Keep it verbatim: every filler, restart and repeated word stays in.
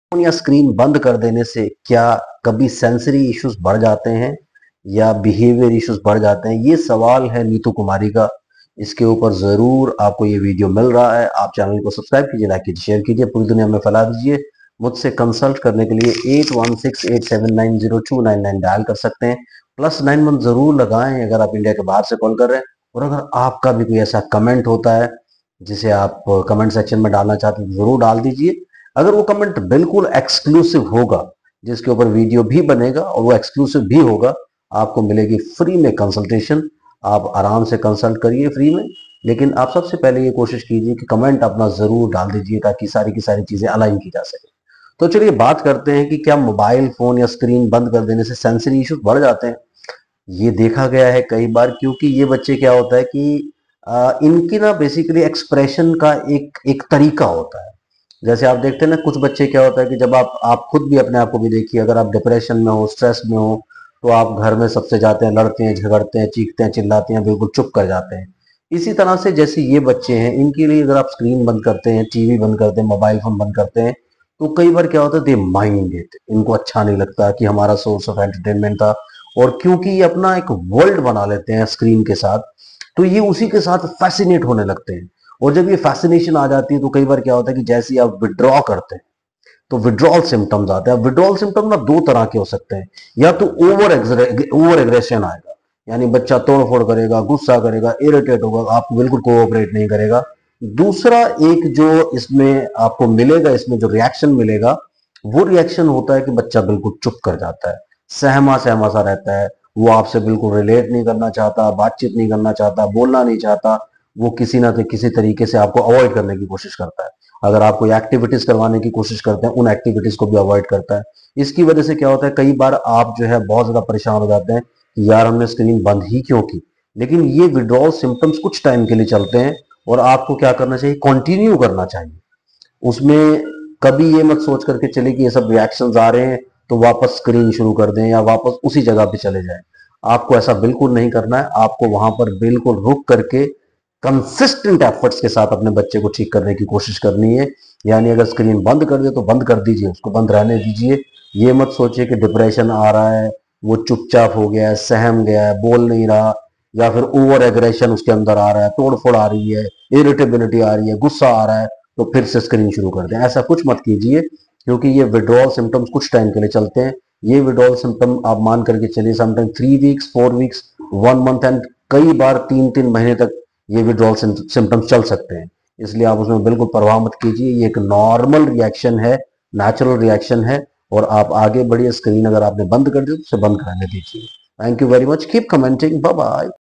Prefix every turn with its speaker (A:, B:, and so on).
A: Phone या screen बंद कर देने से क्या कभी सेंसरी इश्यूज बढ़ जाते हैं या बिहेवियर इश्यूज बढ़ जाते हैं? ये सवाल है नीतू कुमारी का। इसके ऊपर जरूर आपको ये वीडियो मिल रहा है। आप चैनल को सब्सक्राइब कीजिए, लाइक कीजिए, शेयर कीजिए, पूरी दुनिया में फैला दीजिए। मुझसे कंसल्ट करने के लिए eight one six eight seven nine zero two nine nine dial कर सकते हैं। प्लस नाइन वन जरूर लगाएं अगर आप इंडिया के बाहर से कॉल कर रहे हैं। और अगर आपका भी कोई ऐसा कमेंट होता है जिसे आप कमेंट सेक्शन में डालना चाहते हैं, जरूर डाल दीजिए। अगर वो कमेंट बिल्कुल एक्सक्लूसिव होगा, जिसके ऊपर वीडियो भी बनेगा और वो एक्सक्लूसिव भी होगा, आपको मिलेगी फ्री में कंसल्टेशन। आप आराम से कंसल्ट करिए फ्री में। लेकिन आप सबसे पहले ये कोशिश कीजिए कि कमेंट अपना जरूर डाल दीजिए ताकि सारी की सारी चीजें अलाइन की जा सके। तो चलिए बात करते हैं कि क्या मोबाइल फोन या स्क्रीन बंद कर देने से सेंसरी इश्यूज बढ़ जाते हैं। ये देखा गया है कई बार, क्योंकि ये बच्चे क्या होता है कि आ, इनकी ना बेसिकली एक्सप्रेशन का एक एक तरीका होता है। जैसे आप देखते हैं ना, कुछ बच्चे क्या होता है कि जब आप आप खुद भी अपने आप को भी देखिए, अगर आप डिप्रेशन में हो, स्ट्रेस में हो, तो आप घर में सबसे जाते हैं, लड़ते हैं, झगड़ते हैं, चीखते हैं, चिल्लाते हैं, बिल्कुल चुप कर जाते हैं। इसी तरह से जैसे ये बच्चे हैं, इनके लिए अगर आप स्क्रीन बंद करते हैं, टीवी बंद करते हैं, मोबाइल फोन बंद करते हैं, तो कई बार क्या होता है, दे माइंड इट। इनको अच्छा नहीं लगता कि हमारा सोर्स ऑफ एंटरटेनमेंट था। और क्योंकि ये अपना एक वर्ल्ड बना लेते हैं स्क्रीन के साथ, तो ये उसी के साथ फैसिनेट होने लगते हैं। और जब ये फैसिनेशन आ जाती है तो कई बार क्या होता है कि जैसे ही आप विड्रॉ करते हैं तो विड्रॉल सिम्टम्स आते हैं। विड्रॉल सिम्टम ना दो तरह के हो सकते हैं। या तो ओवर ओवर एग्रेशन आएगा, यानी बच्चा तोड़ फोड़ करेगा, गुस्सा करेगा, इरिटेट होगा, आपको बिल्कुल कोऑपरेट नहीं करेगा। दूसरा एक जो इसमें आपको मिलेगा, इसमें जो रिएक्शन मिलेगा, वो रिएक्शन होता है कि बच्चा बिल्कुल चुप कर जाता है, सहमा सहमा सा रहता है। वो आपसे बिल्कुल रिलेट नहीं करना चाहता, बातचीत नहीं करना चाहता, बोलना नहीं चाहता। वो किसी ना किसी तरीके से आपको अवॉइड करने की कोशिश करता है। अगर आप कोई एक्टिविटीज करवाने की कोशिश करते हैं, उन एक्टिविटीज को भी अवॉइड करता है। इसकी वजह से क्या होता है, कई बार आप जो है बहुत ज्यादा परेशान हो जाते हैं कि यार हमने स्क्रीन बंद ही क्यों की। लेकिन ये विड्रॉल सिम्टम्स कुछ टाइम के लिए चलते हैं और आपको क्या करना चाहिए, कंटिन्यू करना चाहिए उसमें। कभी ये मत सोच करके चले कि ये सब रिएक्शंस आ रहे हैं तो वापस स्क्रीन शुरू कर दें या वापस उसी जगह पे चले जाएं। आपको ऐसा बिल्कुल नहीं करना है। आपको वहां पर बिल्कुल रुक करके कंसिस्टेंट एफर्ट्स के साथ अपने बच्चे को ठीक करने की कोशिश करनी है। यानी अगर स्क्रीन बंद कर दे तो बंद कर दीजिए, उसको बंद रहने दीजिए। ये मत सोचिए कि डिप्रेशन आ रहा है, वो चुपचाप हो गया है, सहम गया है, बोल नहीं रहा, या फिर ओवर एग्रेशन उसके अंदर आ रहा है, तोड़फोड़ आ रही है, इरिटेबिलिटी आ रही है, गुस्सा आ रहा है, तो फिर से स्क्रीन शुरू कर दें। ऐसा कुछ मत कीजिए, क्योंकि ये विड्रॉल सिम्टम्स कुछ टाइम के लिए चलते हैं। ये विड्रॉल सिम्टम आप मान करके चलिए sometime three weeks, four weeks, one month, and कई बार तीन तीन महीने तक ये विड्रॉल सिम्टम्स चल सकते हैं। इसलिए आप उसमें बिल्कुल परवाह मत कीजिए। ये एक नॉर्मल रिएक्शन है, नेचुरल रिएक्शन है। और आप आगे बढ़िए। स्क्रीन अगर आपने बंद कर दी तो उसे बंद करने दीजिए। Thank you very much. Keep commenting. Bye bye.